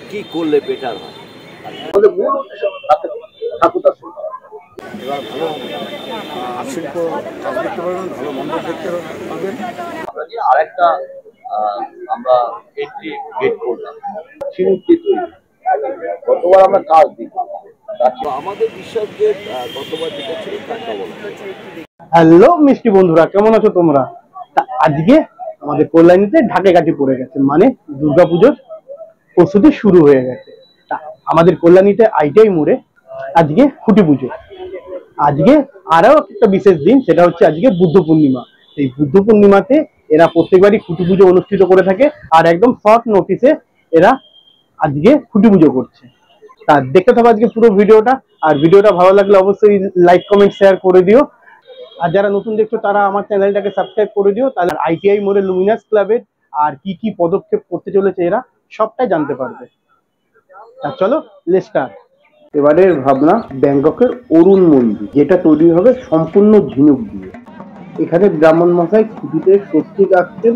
কি করলে বেটার হয়। আমাদের মূল উদ্দেশ্য ঠাকুরদার শিল্প। এবার ভালো শিল্প কাজ দেখতে পারবেন, ভালো মণ্ডপ দেখতে পাবেন। আমরা যে আরেকটা আমরা এন্ট্রি গেট করলাম শিল্পী তৈরি, গতবার আমরা কাজ দিলাম। আমাদের বিশ্বাস যে গতবার যেটা ছিল তারটা বলা। হ্যালো মিষ্টি বন্ধুরা, কেমন আছো তোমরা? আজকে আমাদের কল্যাণীতে ঢাকে কাঠি পড়ে গেছে, মানে দুর্গাপুজোর প্রস্তুতি শুরু হয়ে গেছে। তা আমাদের কল্যাণীতে আইটিআই মোড়ে আজকে খুঁটি পুজো। আজকে আরো একটা বিশেষ দিন, সেটা হচ্ছে আজকে বুদ্ধ পূর্ণিমা। এই বুদ্ধ পূর্ণিমাতে এরা প্রত্যেকবারই খুঁটি পুজো অনুষ্ঠিত করে থাকে, আর একদম শর্ট নোটিসে এরা আজকে খুঁটি পুজো করছে। তা দেখতে থাকো আজকে পুরো ভিডিওটা, আর ভিডিওটা ভালো লাগলে অবশ্যই লাইক কমেন্ট শেয়ার করে দিও। আর যারা নতুন দেখছো তারা আমার চ্যানেলটাকে সাবস্ক্রাইব করে দিও, তাহলে আইটিআই মোড়ে লুমিনাস ক্লাবের আর কি কি পদক্ষেপ করতে চলেছে এরা সবটাই জানতে পারবে। তা চলো লেটস স্টার্ট। এবারের ভাবনা ব্যাংককের অরুণ মন্দির, যেটা তৈরি হবে সম্পূর্ণ ঝিনুক দিয়ে। এখানে ব্রাহ্মণ মশাই খুঁটিতে স্বস্তি রাখছেন।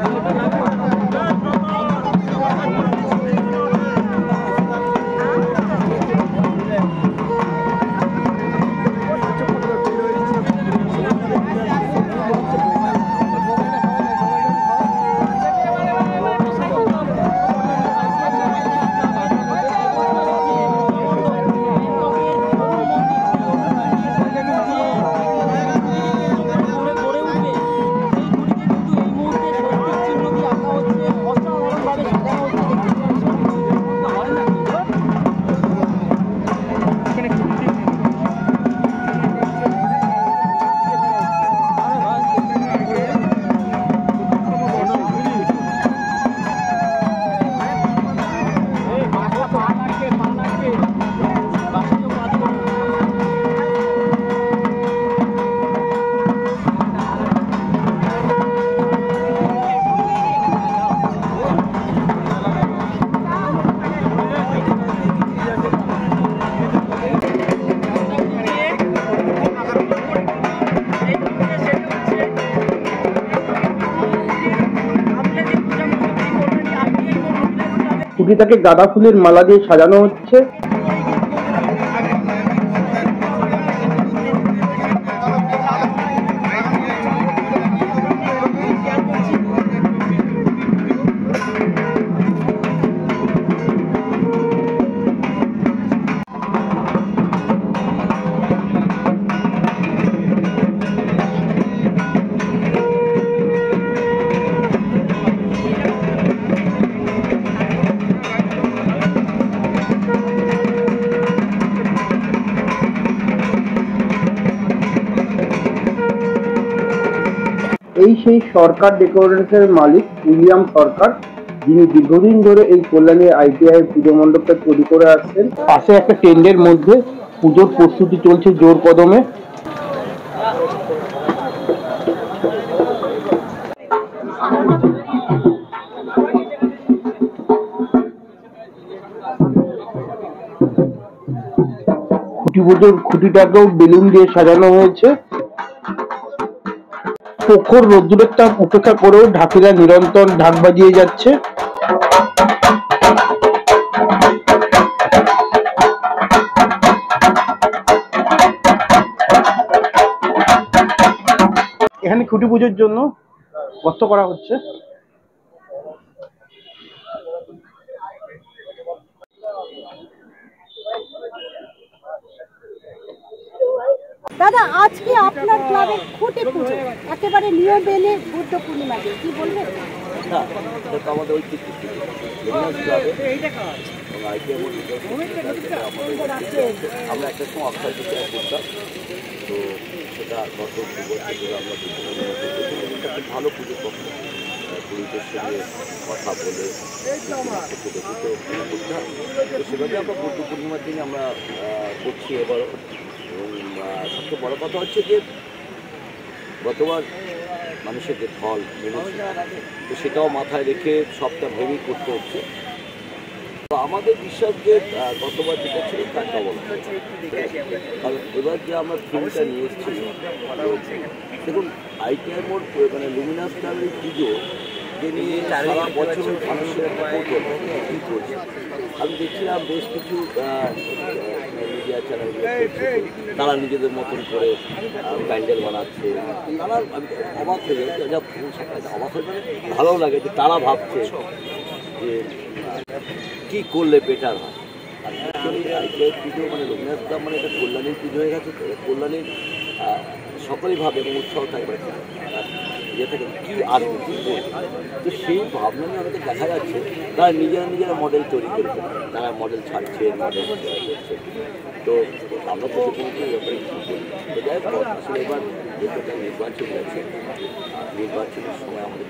খুঁটিটাকে গাঁদা ফুলের মালা দিয়ে সাজানো হচ্ছে। এই সেই সরকার ডেকোরেশনের মালিক উইলিয়াম সরকার, যিনি দীর্ঘদিন ধরে এই কল্যাণী আইটিআই পুজো মণ্ডপটা তৈরি করে আসছেন। পাশে একটা টেন্ডের মধ্যে পুজোর প্রস্তুতি চলছে জোর কদমে। খুঁটি পুজোর খুঁটিটাকেও বেলুন দিয়ে সাজানো হয়েছে। প্রখর রোদ্দুরের তাপ উপেক্ষা করেও ঢাকিরা নিরন্তর ঢাক বাজিয়ে যাচ্ছে। এখানে খুঁটি পুজোর জন্য গর্ত করা হচ্ছে। দাদা, আজকে আপনার ক্লাবের খুঁটি পুজো একেবারে নিয়ম মেনে বুদ্ধ পূর্ণিমাতে কি বলবেন? না, এটা তো আমাদের ঐতিহ্য আমরা একটা সময় অক্ষয় তৃতীয়া করতাম, তো সেটা গত 2 বছর ধরে আমরা একটা খুব ভালো পুজো করতাম। পুরীদের সঙ্গে কথা বলে করতে হবে, তো সেভাবে আমরা বুদ্ধ পূর্ণিমার দিনে আমরা করছি এবারও। এবং সবচেয়ে বড় কথা হচ্ছে যে গতবার মানুষের যে ফল মেনেছে, তো সেটাও মাথায় রেখে সবটা ভেবেই করতে হচ্ছে। তো আমাদের বিশ্বাস যে গতবার যেটা ছিল তারটা বলা, কারণ এবার যে আমরা থিমটা নিয়ে এসেছি, দেখুন আইটিআই মোড় মানে লুমিনাস ক্লাবের পুজো যে নিয়ে সারা বছর মানুষের একটা কৌতূহল কী করছে। আমি দেখছিলাম বেশ কিছু মিডিয়া চ্যানেল তারা নিজেদের মতন করে প্যান্ডেল বানাচ্ছে, নানান আমি অবাক হয়ে যাই, যা অবাক হয়ে মানে ভালো লাগে যে তারা ভাবছে যে কী করলে বেটার হয়। আর অ্যাকচুয়ালি আইপিআই পুজো মানে রবীন্দ্রনাথ ক্লাব মানে এটা কল্যাণীর পুজো হয়ে গেছে। তো কল্যাণীর সকলেই ভাবে এবং উৎসাহ থাকবে ইয়ে থাকে কী আসবে কী করবে। তো সেই ভাবনা নিয়ে আমাদের দেখা যাচ্ছে তারা নিজেরা মডেল তৈরি করেছে, তারা মডেল ছাড়ছে, মডেল করছে। তো আমরা প্রতিনিধির ব্যাপারে কী করি। তো যাই হোক আসলে এবার যেহেতু একটা নির্বাচন গেছে, নির্বাচনের সময় আমাদের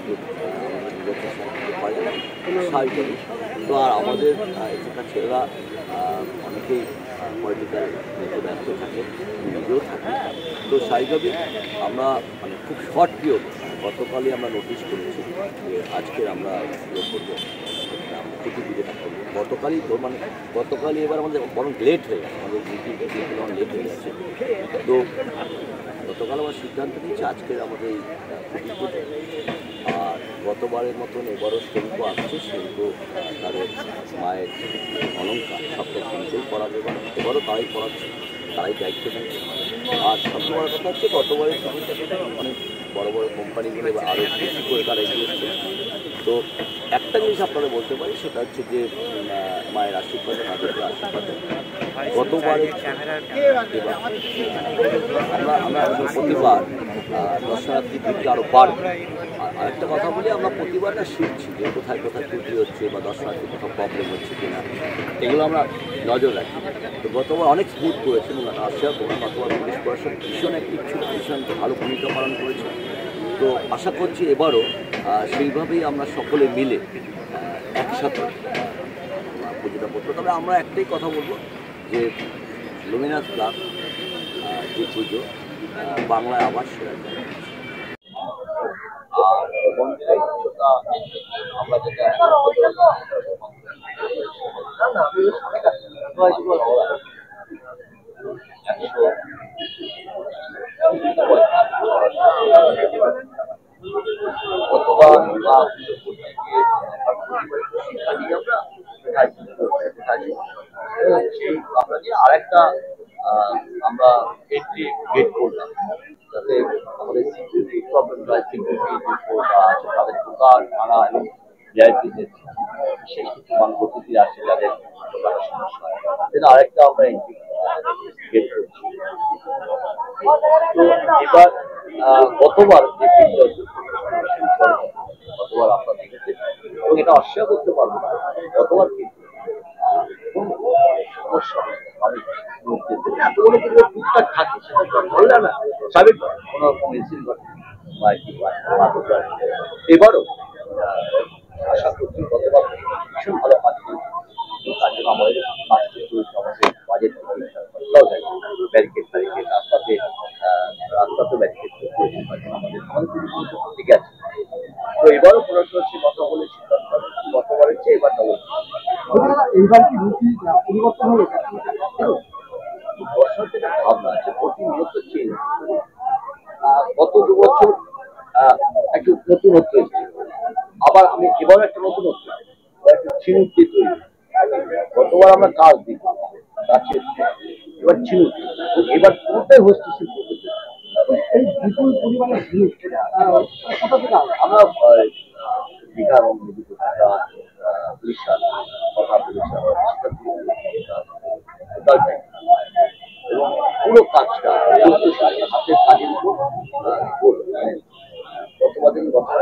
স্বাভাবিক। তো আর আমাদের এখানকার ছেলেরা অনেকেই পলিটিক্যাল ব্যস্ত থাকে, নিজেও থাকে। তো স্বাভাবিকভাবেই আমরা মানে খুব শর্ট পিরিয়ড গতকালই আমরা নোটিশ করেছি যে আজকের আমরা ইয়ে করবো খুঁটি পুজোটা করবো। গতকালই এবার আমাদের বরং লেট হয়ে গেছে, আমাদের অনেক লেট হয়ে গেছে। তো গতকাল আমার সিদ্ধান্ত নিয়েছি আজকের আমাদের এই খুঁটি পুজো। আর গতবারের মতন এবারও শিল্প আসছে, শিল্প তাদের মায়ের অলঙ্কার সবটা শিল্পেই করাবে, এবারও তারাই করাচ্ছে, তারাই দায়িত্ব নিচ্ছে। আর সবচেয়ে বড় কথা হচ্ছে গতবারের অনেক বড় বড় কোম্পানিগুলো আরও বেশি করে তারা এগিয়ে এসছে। তো একটা জিনিস আপনারা বলতে পারি, সেটা হচ্ছে যে মায়ের আশীর্বাদে, মাদের আশীর্বাদে গতবারের আমরা প্রতিবার দর্শনার্থী ভিড়টা আরও বাড়বে। আর একটা কথা বলি, আমরা প্রতিবারটা শিখছি যে কোথায় কোথায় ত্রুটি হচ্ছে বা দর্শনার্থী কোথাও প্রবলেম হচ্ছে কিনা, এগুলো আমরা নজর রাখি। তো গতবার অনেক স্মুথ করেছে এবং আশা করি গতবার পুলিশ প্রশাসন ভীষণ অ্যাক্টিভ ছিল, ভীষণ ভালো ভূমিকা পালন করেছে। তো আশা করছি এবারও সেইভাবেই আমরা সকলে মিলে একসাথে পুজোটা করবো। তবে আমরা একটাই কথা বলবো যে রবীন্দ্রনাথ ক্লাব যে পুজো বাংলায় আবার সেরা যায়। আর মন্দিরের কিছুটা আমরা যেটা আরেকটা আমরা এন্ট্রি গেট করলাম যাতে আমাদের সিকিউরিটি প্রবলেম হয়, সিকিউরিটি যে কোর্টটা আছে তাদের দোকান ভাড়া এবং ভিআইপিদের বিশেষ কিছু মানুষ অতিথি আসে যাদের দোকানের সমস্যা হয়, সেটা আরেকটা আমরা এন্ট্রি গেট করছি। তো এবার গতবার যে গতবার আপনারা দেখেছেন এবং এটা অস্বীকার করতে পারবো না, গতবার কিন্তু সমস্যা এত বড় পুজো টুকটাক থাকে, সেটা তো ধরলে না স্বাভাবিক কোনো রকম মিছিল ঘটে বা কি এবারও আশা করছি গতবার ভীষণ ভালো কাজ করেছে। তার জন্য আমাদের আমাদের বাজেট ব্যারিকেড রাস্তাতে ব্যারিকেড ঠিক আছে। তো এবারও প্রশাসন কথা বলে সিদ্ধান্ত গতবারের চেয়ে এবার এইবার কি রুচি পরিবর্তন হলো? দর্শক যেটা ভাবনা আছে প্রতিনিয়ত চেঞ্জ। গত 2 বছর একটু নতুনত্ব এসেছে, আবার আমি এবারও একটা নতুনত্ব একটা ঝিনুক দিয়ে তৈরি। গতবার আমরা কাজ দিই গাছের, এবার ঝিনুক, এবার পুরোটাই হস্তশিল্প করতে। এই বিপুল পরিমাণে ঝিনুক কোথা থেকে আমরা দীঘা এবং উড়িষ্যা এবং পুরো কাজটা হাতের কাজের উপর গতবার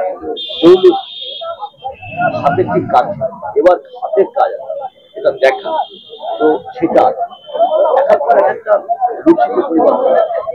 হাতের ঠিক কাজ, এবার হাতের কাজ এটা দেখা। তো সেটা দেখার পর একটা রুচিতে পরিবর্তন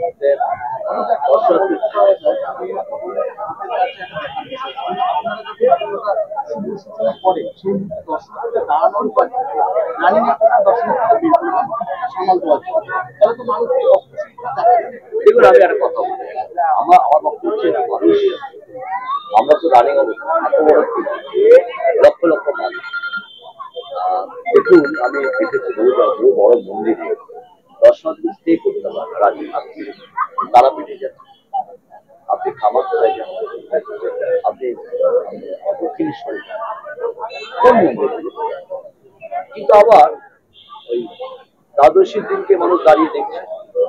পরে সেই দর্শকদের দাঁড়ানোর পর রানী নেতারা দর্শকদের সামাল দেওয়া তাহলে তো মানুষ দেখুন আমি একটা কথা বলি, আমার বক্তব্য হচ্ছে মানুষ, আমরা তো রানিং অবস্থা এত বড় লক্ষ লক্ষ মানুষ। দেখুন আমি দেখেছি বহু বড় মন্দিরে দর্শনার্থী স্টে করতে পারে রাজি তারা পেটে যাচ্ছে। আপনি খাবার কোথায় যান, আপনি দক্ষিণেশ্বরে যান, কোন মন্দির? কিন্তু আবার ওই দ্বাদশীর দিনকে মানুষ দাঁড়িয়ে দেখছে,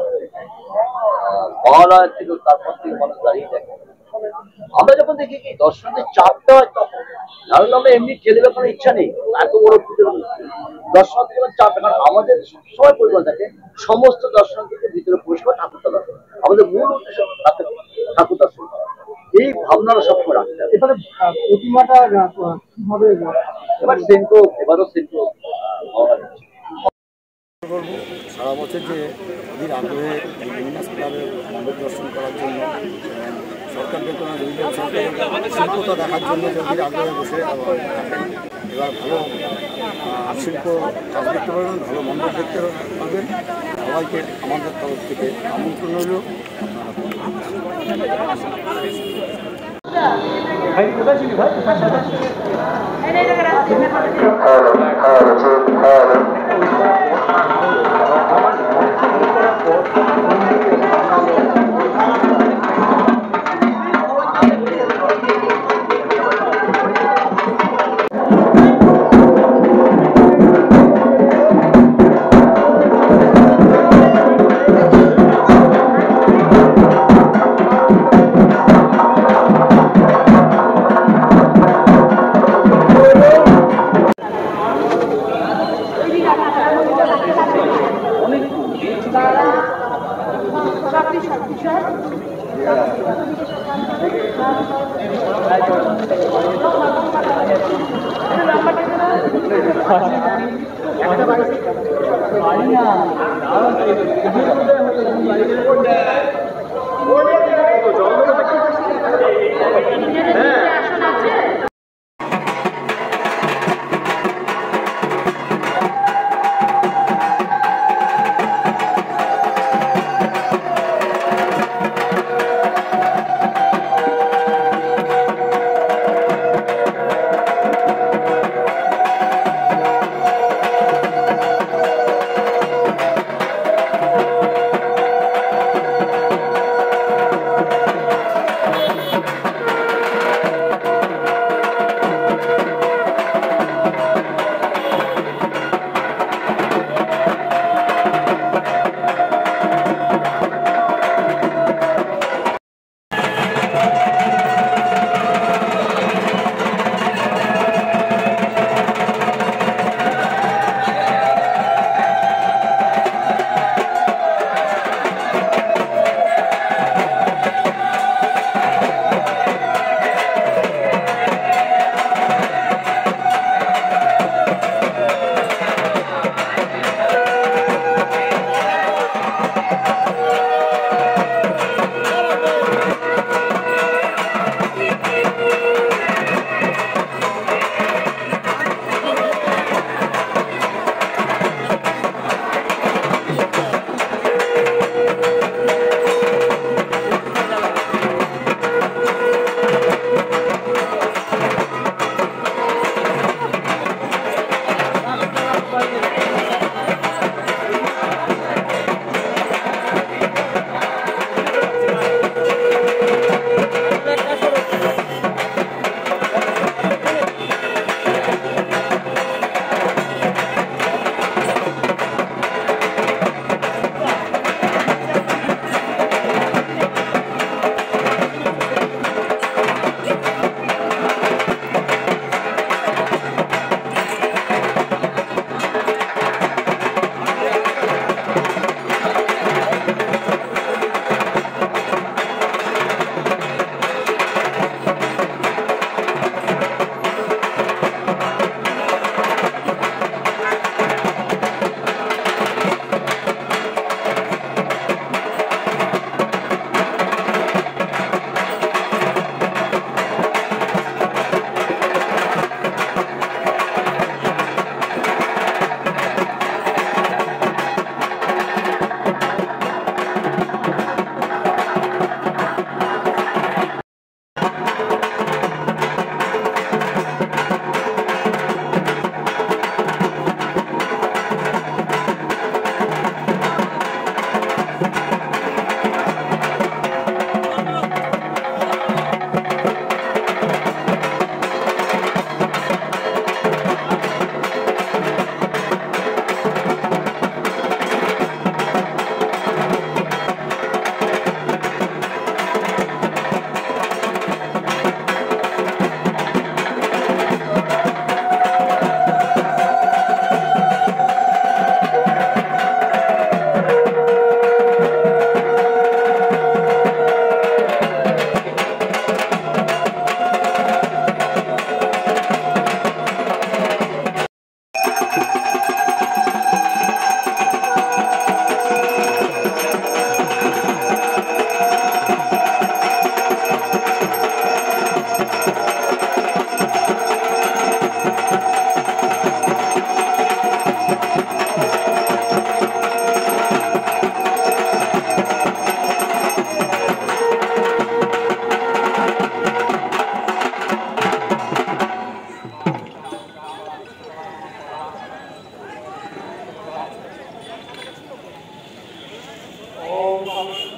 মহালয়ার থেকে তারপর থেকে মানুষ দাঁড়িয়ে দেখে। আমরা যখন দেখি কি দর্শনার্থীর চাপটা হয় তখন, কারণ আমরা এমনি খেলে কোনো ইচ্ছা নেই, এত বড় পুজোর দর্শনার্থী যখন চাপ, কারণ আমাদের সবসময় পরিকল্পনা থাকে সমস্ত দর্শনার্থীদের ভিতরে পরিষেবা ঠাকুরটা দর্শন, আমাদের মূল উদ্দেশ্য ঠাকুর দর্শন করা। এই ভাবনাটা সবসময় রাখতে হবে। এবারে প্রতিমাটা কিভাবে এবারও সেন্টো করবো সারা বছর যে অধীর আগ্রহে এই লুমিনাস ক্লাবের মণ্ডপ দর্শন করার জন্য সরকার বেতন সরকারের শিল্পতা দেখার জন্য যে অধীর আগ্রহে বসে থাকেন। এবার ভালো শিল্প কাজ দেখতে পারবেন, ভালো মণ্ডপ দেখতে পারবেন। সবাইকে আমাদের তরফ থেকে আমন্ত্রণ রইল।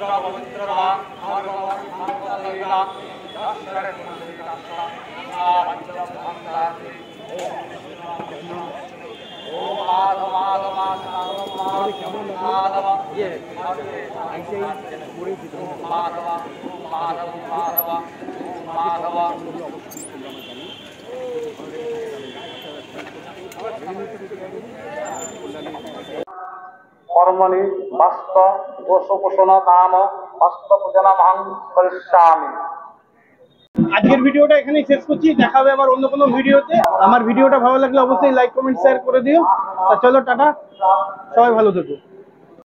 কর্মণি বাস্ত দোষোপোষণ নাম বাস্তবজনমহং করিষ্যামি। আজকের ভিডিওটা এখানেই শেষ করছি, দেখা হবে আবার অন্য কোনো ভিডিওতে। আমার ভিডিওটা ভালো লাগলে অবশ্যই লাইক কমেন্ট শেয়ার করে দিও। তা চলো টাটা, সবাই ভালো থেকো।